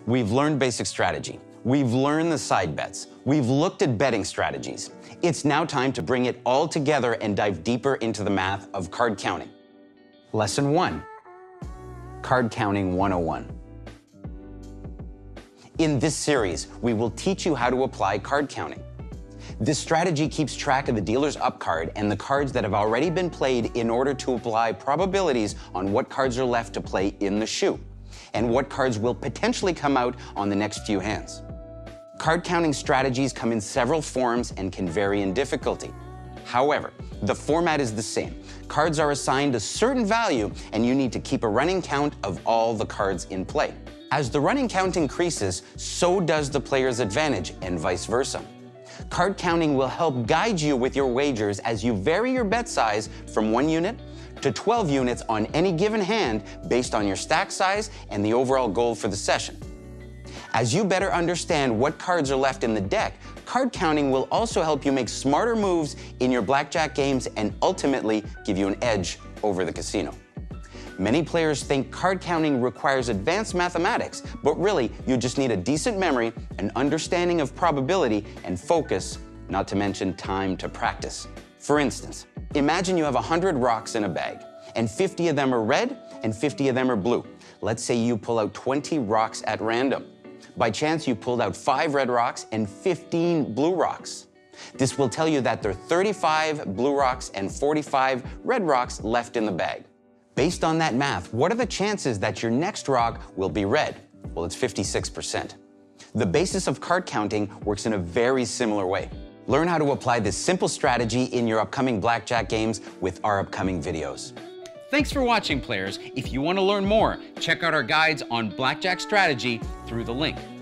We've learned basic strategy. We've learned the side bets. We've looked at betting strategies. It's now time to bring it all together and dive deeper into the math of card counting. Lesson 1, Card Counting 101. In this series, we will teach you how to apply card counting. This strategy keeps track of the dealer's up card and the cards that have already been played in order to apply probabilities on what cards are left to play in the shoe, and what cards will potentially come out on the next few hands. Card counting strategies come in several forms and can vary in difficulty. However, the format is the same. Cards are assigned a certain value, and you need to keep a running count of all the cards in play. As the running count increases, so does the player's advantage, and vice versa. Card counting will help guide you with your wagers as you vary your bet size from 1 unit to 12 units on any given hand based on your stack size and the overall goal for the session. As you better understand what cards are left in the deck, card counting will also help you make smarter moves in your blackjack games and ultimately give you an edge over the casino. Many players think card counting requires advanced mathematics, but really you just need a decent memory, an understanding of probability, and focus, not to mention time to practice. For instance, imagine you have 100 rocks in a bag, and 50 of them are red and 50 of them are blue. Let's say you pull out 20 rocks at random. By chance, you pulled out 5 red rocks and 15 blue rocks. This will tell you that there are 35 blue rocks and 45 red rocks left in the bag. Based on that math, what are the chances that your next rock will be red? Well, it's 56%. The basis of card counting works in a very similar way. Learn how to apply this simple strategy in your upcoming blackjack games with our upcoming videos. Thanks for watching, players. If you want to learn more, check out our guides on blackjack strategy through the link.